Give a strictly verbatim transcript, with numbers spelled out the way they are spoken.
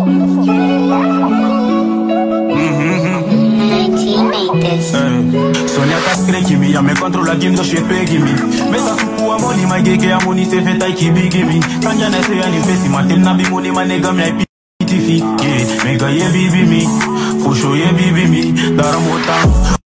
Sonia Cascre qui me, me contrôle la game de chez Pegimi. Mais ça fout pour money, my gay qui a money, c'est fait taille qui bigimi. Quand y'en a c'est un effet, si ma tête n'a bi money, ma nigga, mais pitifi. Yeah, mais gars, yeah, bibi mi. Faut show, yeah, bibi mi. Daramota.